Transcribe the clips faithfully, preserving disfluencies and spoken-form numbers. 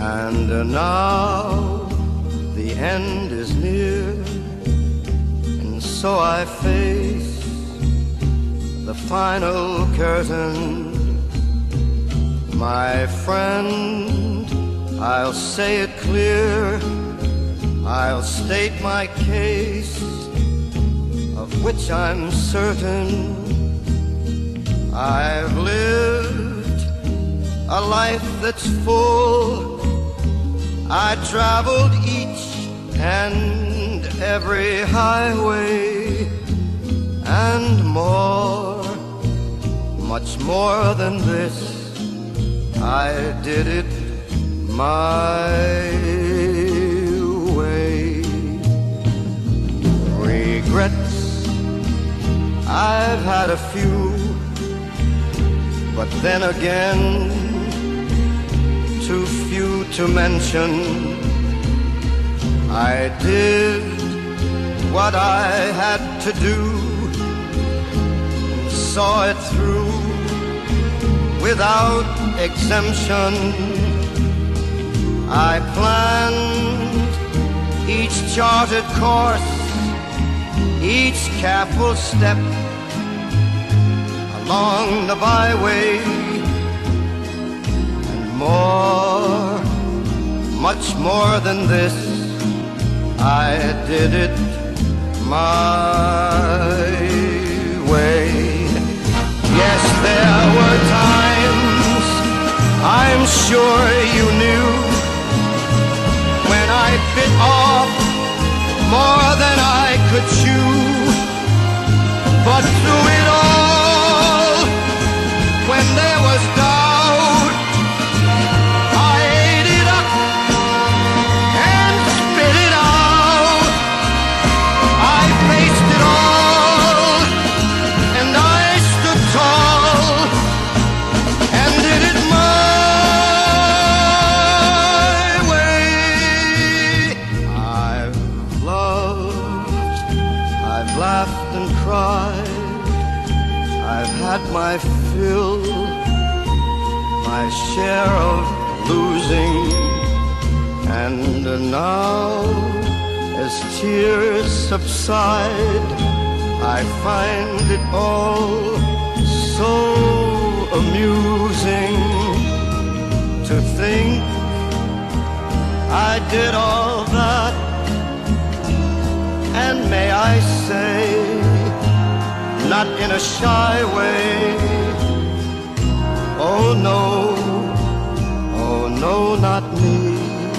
And now the end is near, and so I face the final curtain. My friend, I'll say it clear, I'll state my case, of which I'm certain. I've lived a life that's full. I traveled each and every highway, and more, much more than this, I did it my way. Regrets, I've had a few, but then again, too few to mention. I did what I had to do, saw it through without exemption. I planned each charted course, each careful step along the byway, and more, much more than this, I did it my way. Yes, there were times, I'm sure you knew, when I bit off more than I could chew. But through it all, when there was doubt, I ate it up and spit it out. I faced it all, and I stood tall, and did it my way. I've loved, I've laughed and cried, I've had my fill, my share of losing, and now, as tears subside, I find it all so amusing to think I did all that, and may I say, not in a shy way, oh no, oh no, not me.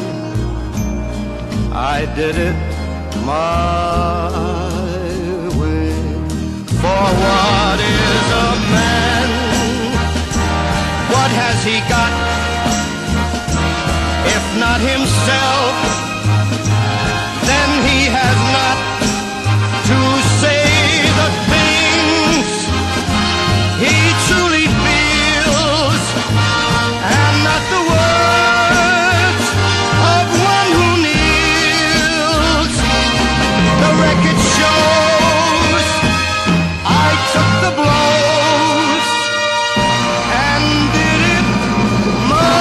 I did it my way. For what is a man? What has he got, if not himself? Then he has not to say the things he truly feels, and not the words of one who kneels. The record shows I took the blows and did it my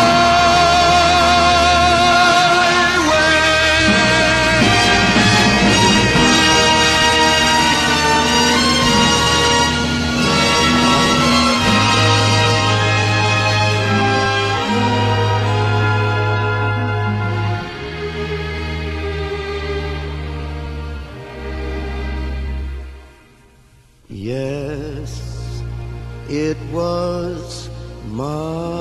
Yes, it was my